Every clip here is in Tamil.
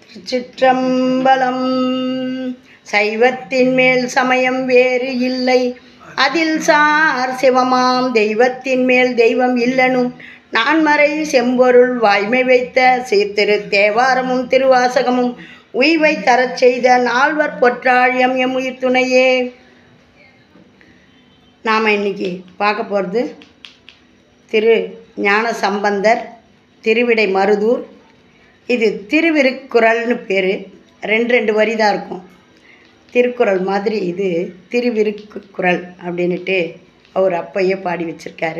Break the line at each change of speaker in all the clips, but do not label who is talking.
திருச்சிற்றம்பலம். சைவத்தின் மேல் சமயம் வேறு இல்லை, அதில் சார் சிவமாம் தெய்வத்தின் மேல் தெய்வம் இல்லனும் நான்மறை செம்பொருள் வாய்மை வைத்த சீர்திரு தேவாரமும் திருவாசகமும் உய்வை தரச் செய்த நால்வர் பொற்றாழியம் எம் உயிர் துணையே. நாம் இன்னைக்கு பார்க்க போகிறது திரு ஞான சம்பந்தர் திருவிடை மருதூர். இது திருவிருக்குறள்னு பேர். ரெண்டு வரி தான் இருக்கும். திருக்குறள் மாதிரி இது திருவிருக்குறள் அப்படின்ட்டு அவர் அப்பையே பாடி வச்சிருக்காரு.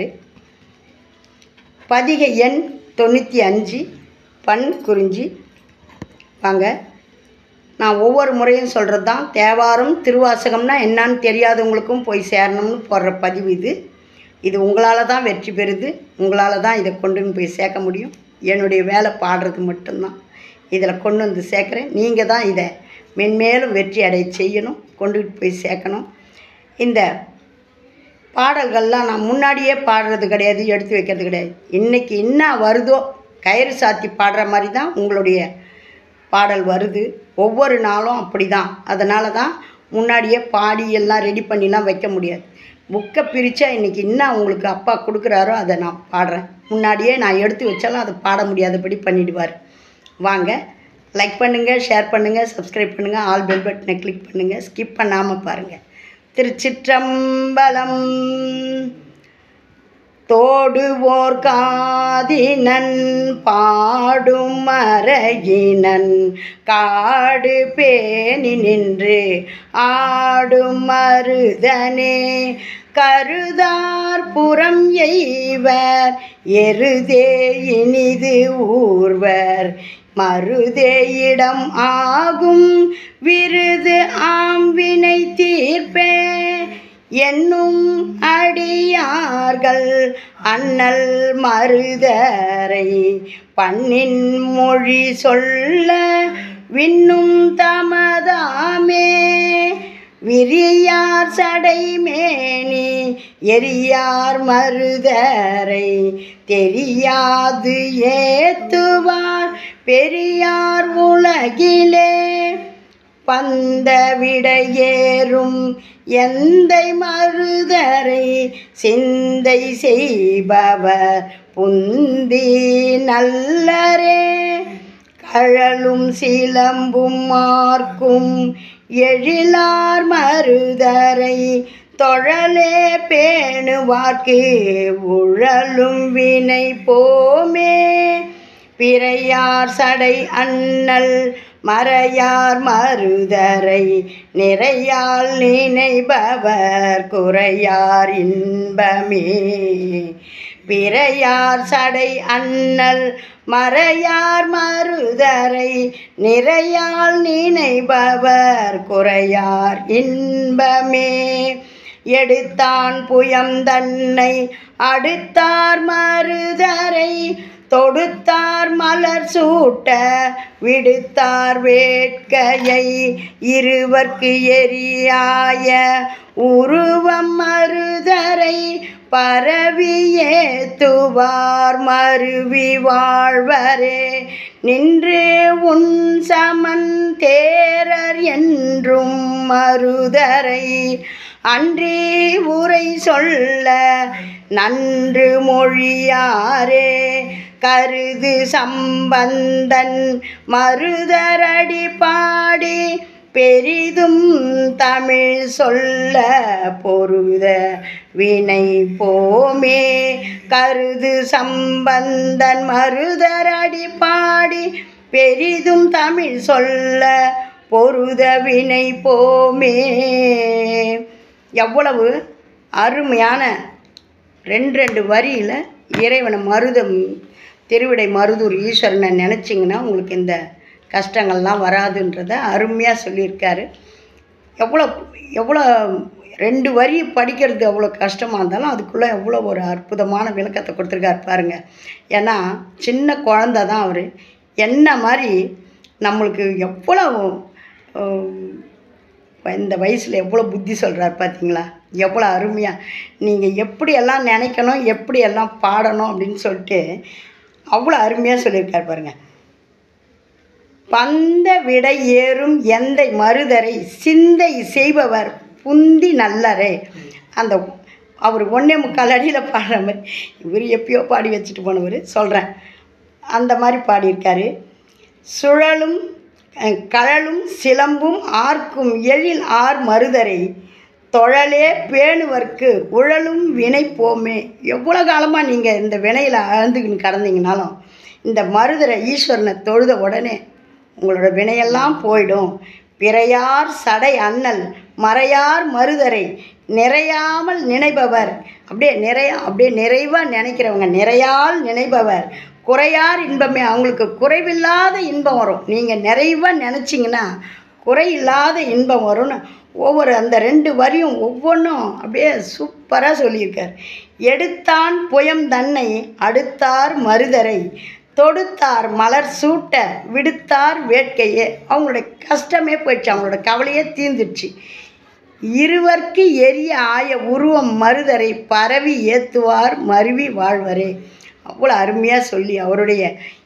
பதிகை எண் 95, பண் குறிஞ்சி. வாங்க, நான் ஒவ்வொரு முறையும் சொல்கிறது தான். தேவாரம் திருவாசகம்னா என்னான்னு தெரியாதவங்களுக்கும் போய் சேரணும்னு போடுற பதிவு இது. இது உங்களால் தான் வெற்றி பெறுது, உங்களால் தான் இதை கொண்டு போய் சேர்க்க முடியும். என்னுடைய வேலை பாடுறது மட்டும்தான். இதில் கொண்டு வந்து சேர்க்குறேன். நீங்கள் தான் இதை மென்மேலும் வெற்றி அடைய செய்யணும், கொண்டுகிட்டு போய் சேர்க்கணும். இந்த பாடல்கள்லாம் நான் முன்னாடியே பாடுறது கிடையாது, எடுத்து வைக்கிறது கிடையாது. இன்றைக்கி என்ன வருதோ கயிறு சாத்தி பாடுற மாதிரி தான் உங்களுடைய பாடல் வருது. ஒவ்வொரு நாளும் அப்படி தான். அதனால தான் முன்னாடியே பாடி எல்லாம் ரெடி பண்ணிலாம் வைக்க முடியாது. புக்கை பிரித்தா இன்றைக்கி என்ன உங்களுக்கு அப்பா கொடுக்குறாரோ அதை நான் பாடுறேன். முன்னாடியே நான் எடுத்து வச்சாலும் அதை பாட முடியாதபடி பண்ணிவிடுவார். வாங்க, லைக் பண்ணுங்கள், ஷேர் பண்ணுங்கள், சப்ஸ்கிரைப் பண்ணுங்கள், ஆல் பெல் பட்டனை கிளிக் பண்ணுங்கள், ஸ்கிப் பண்ணாமல் பாருங்கள். திருச்சிற்றம்பலம். தோடுவோர் காதினன் பாடும் மறையினன் காடு பேணி நின்று ஆடும் மருதனே கருதார் புறம் எய்வர் எருதே இனிது ஊர்வர் மருதேயிடம் ஆகும் விருது ஆம்பினை தீர்ப்பே என்னும் அடியார்கள் அண்ணல் மருதரை பண்ணின் மொழி சொல்ல விண்ணும் தமதாமே விரியார் சடைமேனி எரியார் மருதரை தெரியாது ஏத்துவார் பெரியார் உலகிலே பந்த விடையேறும் எந்தை மருதரை சிந்தை செய்பவர் புந்தி நல்லரே கழலும் சிலம்பும் மார்க்கும் எழிலார் மருதரை தொழலே பேணுவார்க்கு உழலும் வினை போமே பிறையார் சடை அண்ணல் மறையார் மருதரை நிறையால் நினைபவர் குறையார் இன்பமே பிறையார் சடை அண்ணல் மறையார் மருதரை நிறையால் நினைபவர் குறையார் இன்பமே எடுத்தான் புயம் தன்னை அடுத்தார் மருதரை தொடுத்தார் மலர் சூட்ட விடுத்தார் வேட்கையை இருவர்க்கு எரியாய உருவம் மருதரை பரவியே துவார் மருவி வாழ்வரே நின்று உன் சமன் தேரர் என்றும் மருதரை அன்றி உரை சொல்ல நன்று மொழியாரே கருது சம்பந்தன் மருதரடி பாடி பெரிதும் தமிழ் சொல்ல பொருத வினை போமே கருது சம்பந்தன் மருதரடி பாடி பெரிதும் தமிழ் சொல்ல பொருத வினை போமே. எவ்வளவு அருமையான ரெண்டு வரியில் இறைவனை திருவிடை மருதூர் ஈஸ்வரனை நினச்சிங்கன்னா உங்களுக்கு இந்த கஷ்டங்கள்லாம் வராதுன்றதை அருமையாக சொல்லியிருக்காரு. எவ்வளோ 2 வரி படிக்கிறது எவ்வளோ கஷ்டமாக இருந்தாலும் அதுக்குள்ளே எவ்வளோ ஒரு அற்புதமான விளக்கத்தை கொடுத்துருக்காரு பாருங்கள். ஏன்னா சின்ன குழந்த தான் அவர். என்ன மாதிரி நம்மளுக்கு எவ்வளோ இந்த வயசில் எவ்வளோ புத்தி சொல்கிறார் பார்த்தீங்களா? எவ்வளோ அருமையாக நீங்கள் எப்படியெல்லாம் நினைக்கணும், எப்படியெல்லாம் பாடணும் அப்படின்னு சொல்லிட்டு அவ்வளோ அருமையாக சொல்லியிருக்கார் பாருங்கள். பந்த விடை ஏறும் எந்தை மருதரை சிந்தை செய்பவர் புந்தி நல்லரே. அந்த அவர் 1.25 அடியில் பாடுற மாதிரி, இவர் எப்பயோ பாடி வச்சுட்டு போனவர் சொல்கிறேன், அந்த மாதிரி பாடியிருக்காரு. சுழலும் கழலும் சிலம்பும் ஆர்க்கும் எழில் ஆர் மருதரை தொழலே பேணுவர்க்கு உழலும் வினை போமே. எவ்வளோ காலமாக நீங்கள் இந்த வினையில் ஆழ்ந்துக்கின்னு கடந்தீங்கனாலும் இந்த மருதரை ஈஸ்வரனை தொழுத உடனே உங்களோட வினையெல்லாம் போயிடும். பிறையார் சடை அண்ணல் மறையார் மருதரை நிறையாமல் நினைப்பவர். அப்படியே நிறைவாக நினைக்கிறவங்க, நிறையால் நினைப்பவர் குறையார் இன்பமே. அவங்களுக்கு குறைவில்லாத இன்பம் வரும். நீங்கள் நிறைவாக நினச்சிங்கன்னா குறையில்லாத இன்பம் வரும்னு ஒவ்வொரு அந்த 2 வரியும் ஒவ்வொன்றும் அப்படியே சூப்பராக சொல்லியிருக்கார். எடுத்தான் புயம் தன்னை அடுத்தார் மருதரை தொடுத்தார் மலர் சூட்ட விடுத்தார் வேட்கையே. அவங்களோட கஷ்டமே போயிடுச்சு, அவங்களோட கவலையே தீர்ந்துடுச்சு. இருவர்க்கு எரிய ஆய உருவம் மருதரை பரவி ஏத்துவார் மருவி வாழ்வரே. அவ்வளோ அருமையாக சொல்லி அவருடைய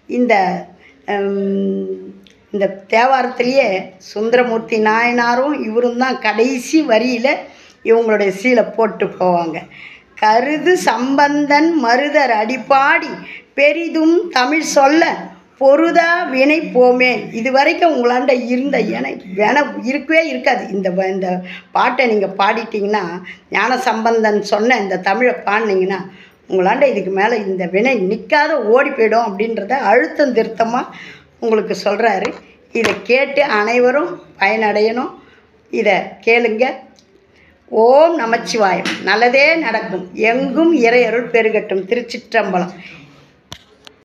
இந்த தேவாரத்திலேயே சுந்தரமூர்த்தி நாயனாரும் இவரும் தான் கடைசி வரியில் இவங்களுடைய சீலை போட்டு போவாங்க. கருது சம்பந்தன் மருதர் அடிப்பாடி பெரிதும் தமிழ் சொல்ல பொருதா வினை போமே. இது வரைக்கும் உங்களாண்ட இருந்த இருக்கவே இருக்காது. இந்த பாட்டை நீங்கள் பாடிட்டிங்கன்னா, ஞான சம்பந்தன் சொன்ன இந்த தமிழை பாடினீங்கன்னா உங்களாண்ட இதுக்கு மேலே இந்த வினை நிற்காத ஓடி போயிடும் அப்படின்றத அழுத்தம் திருத்தமாக உங்களுக்கு சொல்கிறாரு. இதை கேட்டு அனைவரும் பயனடையணும். இதை கேளுங்க. ஓம் நமச்சிவாயம். நல்லதே நடக்கும். எங்கும் இறையருள் பெருகட்டும். திருச்சிற்றம்பலம்.